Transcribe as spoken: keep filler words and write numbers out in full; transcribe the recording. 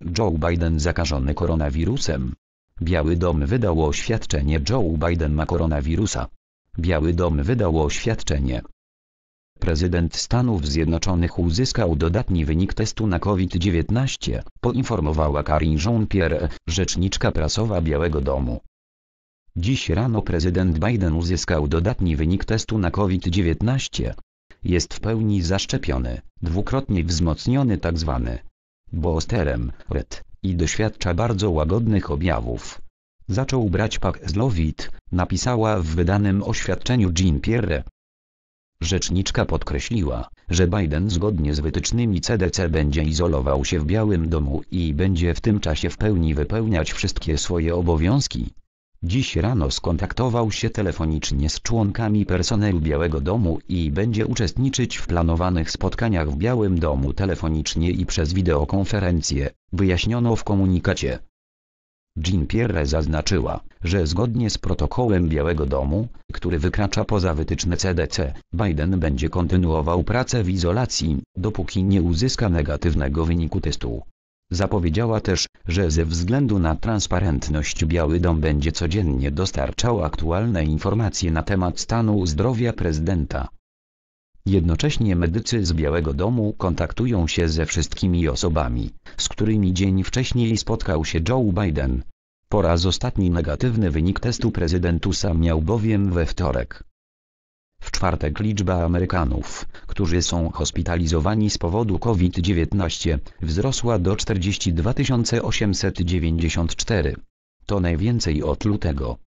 Joe Biden zakażony koronawirusem. Biały Dom wydał oświadczenie: Joe Biden ma koronawirusa. Biały Dom wydał oświadczenie. Prezydent Stanów Zjednoczonych uzyskał dodatni wynik testu na COVID dziewiętnaście, poinformowała Karine Jean-Pierre, rzeczniczka prasowa Białego Domu. Dziś rano prezydent Biden uzyskał dodatni wynik testu na COVID dziewiętnaście. Jest w pełni zaszczepiony, dwukrotnie wzmocniony tzw. boosterem R T i doświadcza bardzo łagodnych objawów. Zaczął brać Paxlovid, napisała w wydanym oświadczeniu Jean-Pierre. Rzeczniczka podkreśliła, że Biden zgodnie z wytycznymi C D C będzie izolował się w Białym Domu i będzie w tym czasie w pełni wypełniać wszystkie swoje obowiązki. Dziś rano skontaktował się telefonicznie z członkami personelu Białego Domu i będzie uczestniczyć w planowanych spotkaniach w Białym Domu telefonicznie i przez wideokonferencję, wyjaśniono w komunikacie. Jean-Pierre zaznaczyła, że zgodnie z protokołem Białego Domu, który wykracza poza wytyczne C D C, Biden będzie kontynuował pracę w izolacji, dopóki nie uzyska negatywnego wyniku testu. Zapowiedziała też, że ze względu na transparentność Biały Dom będzie codziennie dostarczał aktualne informacje na temat stanu zdrowia prezydenta. Jednocześnie medycy z Białego Domu kontaktują się ze wszystkimi osobami, z którymi dzień wcześniej spotkał się Joe Biden. Po raz ostatni negatywny wynik testu prezydentusa miał bowiem we wtorek. W czwartek liczba Amerykanów, którzy są hospitalizowani z powodu COVID dziewiętnaście, wzrosła do czterdziestu dwóch tysięcy osiemset dziewięćdziesięciu czterech. To najwięcej od lutego.